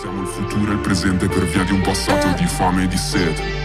Siamo il futuro e il presente per via di un passato di fame e di sete.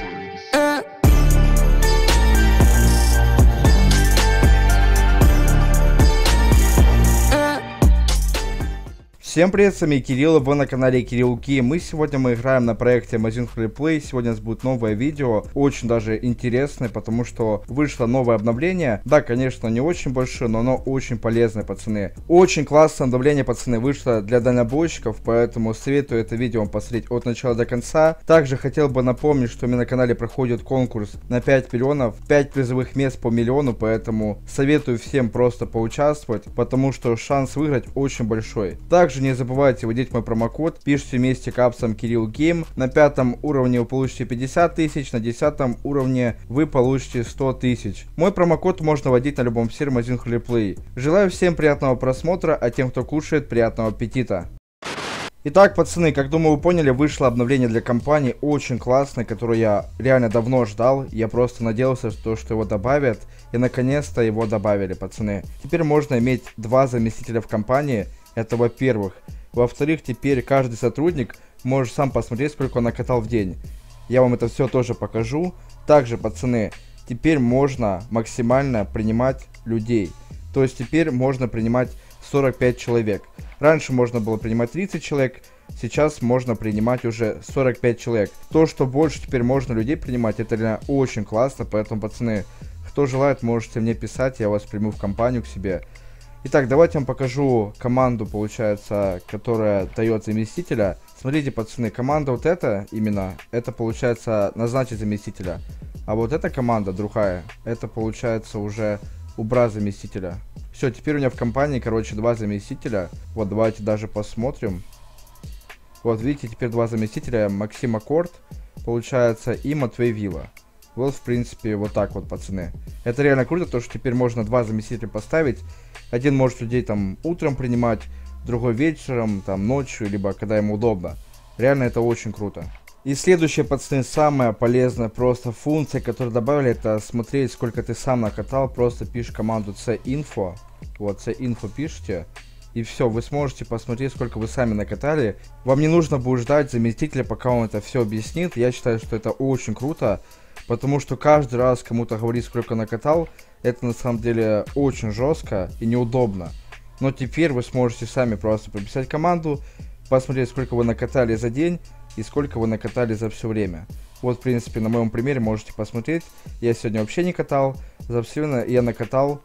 Всем привет, с вами Кирилл, вы на канале Кириллки. Мы играем на проекте Amazing Freeplay. Сегодня у нас будет новое видео, очень даже интересное, потому что вышло новое обновление. Да, конечно, не очень большое, но оно очень полезное, пацаны. Очень классное обновление, пацаны, вышло для дальнобойщиков, поэтому советую это видео вам посмотреть от начала до конца. Также хотел бы напомнить, что у меня на канале проходит конкурс на 5 миллионов, 5 призовых мест по миллиону, поэтому советую всем просто поучаствовать, потому что шанс выиграть очень большой. Также не забывайте вводить мой промокод, пишите вместе капсом KirillGame. На 5 уровне вы получите 50 тысяч, на 10 уровне вы получите 100 тысяч. Мой промокод можно вводить на любом сервере Amazing Freeplay. Желаю всем приятного просмотра, а тем, кто кушает, приятного аппетита. Итак, пацаны, как думаю, вы поняли, вышло обновление для компании, очень классное, которое я реально давно ждал. Я просто надеялся, что его добавят, и наконец-то его добавили, пацаны. Теперь можно иметь 2 заместителя в компании. Это во-первых. Во-вторых, теперь каждый сотрудник может сам посмотреть, сколько он накатал в день. Я вам это все тоже покажу. Также, пацаны, теперь можно максимально принимать людей. То есть теперь можно принимать 45 человек. Раньше можно было принимать 30 человек, сейчас можно принимать уже 45 человек. То, что больше теперь можно людей принимать, это реально очень классно. Поэтому, пацаны, кто желает, можете мне писать, я вас приму в компанию к себе. Итак, давайте я вам покажу команду, получается, которая дает заместителя. Смотрите, пацаны, команда вот эта, именно, это получается назначить заместителя. А вот эта команда, другая, это получается уже убрать заместителя. Все, теперь у меня в компании, короче, 2 заместителя. Вот, давайте даже посмотрим. Вот, видите, теперь 2 заместителя. Максим Аккорд, получается, и Матвей Вилла. Вот, в принципе, вот так вот, пацаны. Это реально круто, то что теперь можно 2 заместителя поставить. Один может людей там утром принимать, другой вечером, там ночью, либо когда ему удобно. Реально это очень круто. И следующая, пацаны, самая полезная просто функция, которую добавили, это смотреть, сколько ты сам накатал. Просто пишешь команду C-Info. Вот, C-Info пишите. И все, вы сможете посмотреть, сколько вы сами накатали. Вам не нужно будет ждать заместителя, пока он это все объяснит. Я считаю, что это очень круто. Потому что каждый раз кому-то говорить, сколько накатал, это на самом деле очень жестко и неудобно. Но теперь вы сможете сами просто прописать команду, посмотреть, сколько вы накатали за день и сколько вы накатали за все время. Вот, в принципе, на моем примере можете посмотреть. Я сегодня вообще не катал. За все время я накатал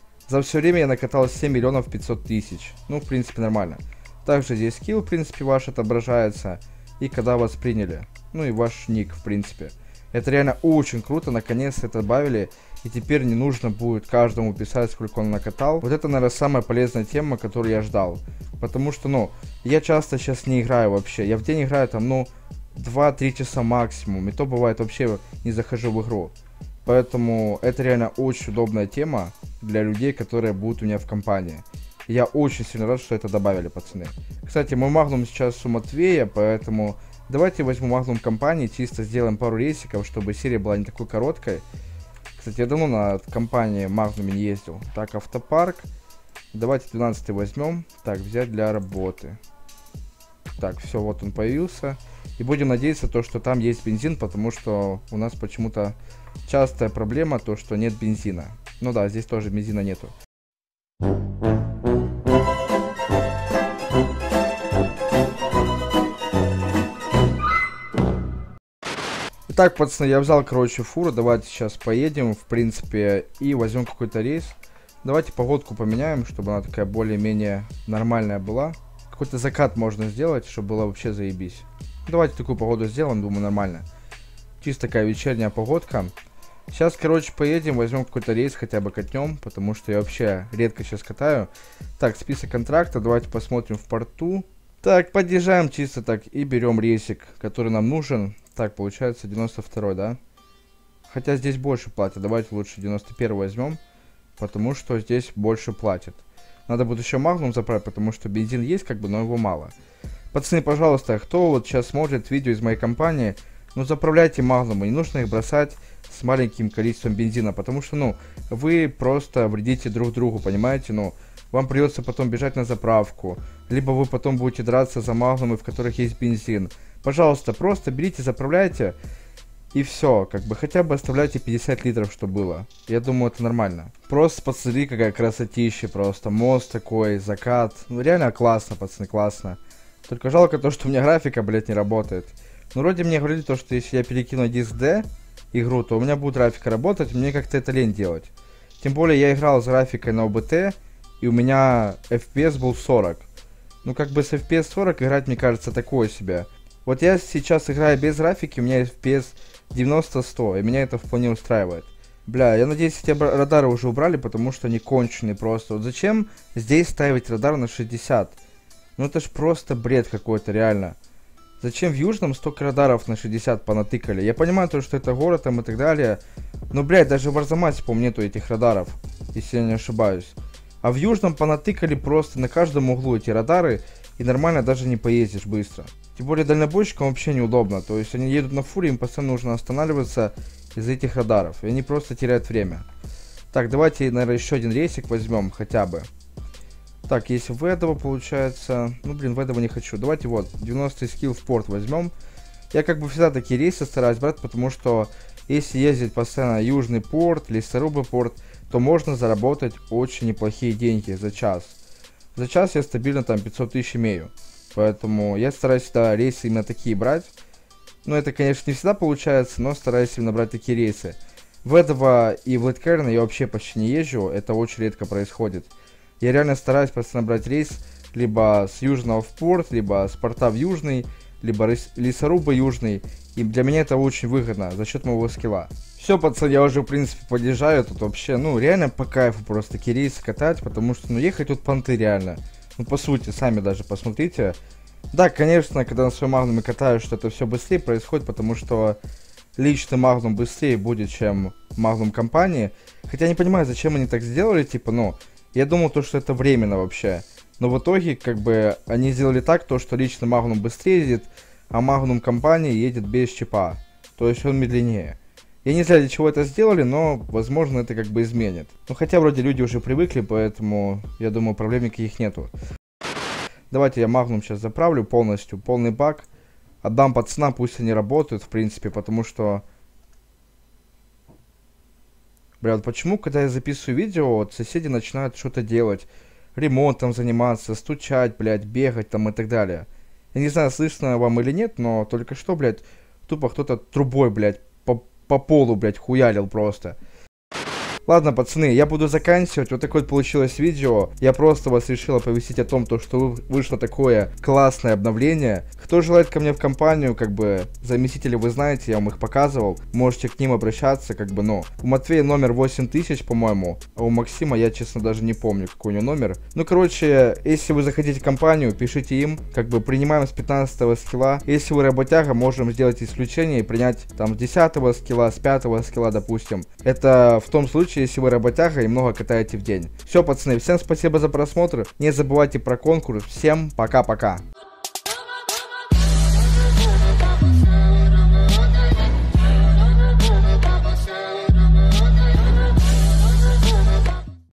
7 миллионов 500 тысяч. Ну, в принципе, нормально. Также здесь скилл, в принципе, ваш отображается. И когда вас приняли. Ну и ваш ник, в принципе. Это реально очень круто, наконец-то это добавили. И теперь не нужно будет каждому писать, сколько он накатал. Вот это, наверное, самая полезная тема, которую я ждал. Потому что, ну, я часто сейчас не играю вообще. Я в день играю там, ну, 2-3 часа максимум. И то бывает вообще не захожу в игру. Поэтому это реально очень удобная тема для людей, которые будут у меня в компании. И я очень сильно рад, что это добавили, пацаны. Кстати, мой магнум сейчас у Матвея, поэтому давайте возьму магнум компании, чисто сделаем пару рейсиков, чтобы серия была не такой короткой. Кстати, я давно на компании магнуме не ездил. Так, автопарк. Давайте 12 возьмем. Так, взять для работы. Так, все, вот он появился. И будем надеяться, то, что там есть бензин, потому что у нас почему-то частая проблема, то, что нет бензина. Ну да, здесь тоже бензина нету. Итак, пацаны, я взял, короче, фуру. Давайте сейчас поедем, в принципе, и возьмем какой-то рейс. Давайте погодку поменяем, чтобы она такая более-менее нормальная была. Какой-то закат можно сделать, чтобы было вообще заебись. Давайте такую погоду сделаем, думаю, нормально. Чисто такая вечерняя погодка. Сейчас, короче, поедем, возьмем какой-то рейс, хотя бы катнем, потому что я вообще редко сейчас катаю. Так, список контракта, давайте посмотрим в порту. Так, подъезжаем чисто так и берем рейсик, который нам нужен. Так, получается 92, да? Хотя здесь больше платят, давайте лучше 91 возьмем, потому что здесь больше платят. Надо будет еще магнум заправить, потому что бензин есть, как бы, но его мало. Пацаны, пожалуйста, кто вот сейчас смотрит видео из моей компании, ну заправляйте магнумы, не нужно их бросать с маленьким количеством бензина, потому что, ну, вы просто вредите друг другу, понимаете, ну, вам придется потом бежать на заправку, либо вы потом будете драться за магнумы, в которых есть бензин. Пожалуйста, просто берите, заправляйте, и все, как бы хотя бы оставляйте 50 литров, что было. Я думаю, это нормально. Просто посмотри, какая красотища, просто мост такой, закат. Ну реально классно, пацаны, классно. Только жалко то, что у меня графика, блядь, не работает. Ну вроде мне говорили то, что если я перекину диск D игру, то у меня будет графика работать, мне как-то это лень делать. Тем более я играл с графикой на OBT, и у меня FPS был 40. Ну как бы с FPS 40 играть, мне кажется, такое себе. Вот я сейчас играю без графики, у меня FPS 90-100, и меня это вполне устраивает. Бля, я надеюсь, эти радары уже убрали, потому что они конченые просто. Вот зачем здесь ставить радар на 60? Ну это ж просто бред какой-то, реально. Зачем в Южном столько радаров на 60 понатыкали? Я понимаю то, что это город там и так далее. Но, блядь, даже в Арзамасе, по-моему, нету этих радаров, если я не ошибаюсь. А в Южном понатыкали просто на каждом углу эти радары, и нормально даже не поездишь быстро. Тем более дальнобойщикам вообще неудобно. То есть они едут на фуре, им постоянно нужно останавливаться из-за этих радаров. И они просто теряют время. Так, давайте, наверное, еще один рейсик возьмем хотя бы. Так, если в этого получается... Ну, блин, в этого не хочу. Давайте вот, 90 скилл в порт возьмем. Я как бы всегда такие рейсы стараюсь брать, потому что если ездить постоянно Южный порт, Лесорубый порт, то можно заработать очень неплохие деньги за час. За час я стабильно там 500 тысяч имею. Поэтому я стараюсь всегда рейсы именно такие брать. Ну, это, конечно, не всегда получается, но стараюсь именно брать такие рейсы. В этого и в Литкерна я вообще почти не езжу, это очень редко происходит. Я реально стараюсь постоянно брать рейс либо с Южного в порт, либо с порта в Южный, либо Лесоруба Южный. И для меня это очень выгодно за счет моего скилла. Все, пацаны, я уже, в принципе, подъезжаю. Тут вообще, ну, реально по кайфу просто такие рейсы катать, потому что, ну, ехать тут понты реально. Ну, по сути, сами даже посмотрите. Да, конечно, когда на своем магнуме катаешь, что это все быстрее происходит, потому что личный магнум быстрее будет, чем магнум компании. Хотя я не понимаю, зачем они так сделали, типа, ну, я думал, то, что это временно вообще. Но в итоге, как бы, они сделали так, то, что личный магнум быстрее едет, а магнум компании едет без чипа. То есть он медленнее. Я не знаю, для чего это сделали, но, возможно, это как бы изменит. Ну, хотя вроде люди уже привыкли, поэтому, я думаю, проблем никаких нету. Давайте я магнум сейчас заправлю полностью, полный бак. Отдам пацанам, пусть они работают, в принципе, потому что... Бля, вот почему, когда я записываю видео, вот соседи начинают что-то делать, ремонтом заниматься, стучать, блядь, бегать там и так далее. Я не знаю, слышно вам или нет, но только что, блядь, тупо кто-то трубой, блядь, по полу, блядь, хуялил просто. Ладно, пацаны, я буду заканчивать. Вот такое вот получилось видео. Я просто вас решил оповестить о том, что вышло такое классное обновление. Кто желает ко мне в компанию, как бы, заместители вы знаете, я вам их показывал. Можете к ним обращаться, как бы, ну. У Матвея номер 8000, по-моему. А у Максима я, честно, даже не помню, какой у него номер. Ну, короче, если вы захотите в компанию, пишите им. Как бы, принимаем с 15 скилла. Если вы работяга, можем сделать исключение и принять, там, с 10 скилла, с 5 скилла, допустим. Это в том случае, если вы работяга и много катаете в день. Все, пацаны, всем спасибо за просмотр. Не забывайте про конкурс. Всем пока-пока.